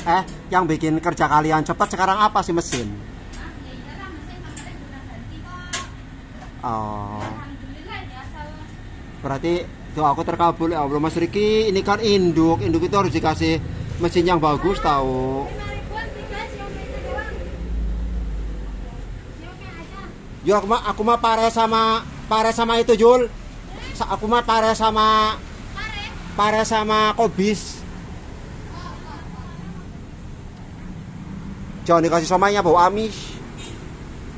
Yang bikin kerja kalian cepat sekarang apa sih, mesin? Oh. Berarti doa aku terkabul ya Allah Mas Riki. Ini kan induk itu harus dikasih mesin yang bagus tahu. Yo aku mah pare sama itu Jul. Aku mah pare sama Kobis. Jangan dikasih somainya bau amis.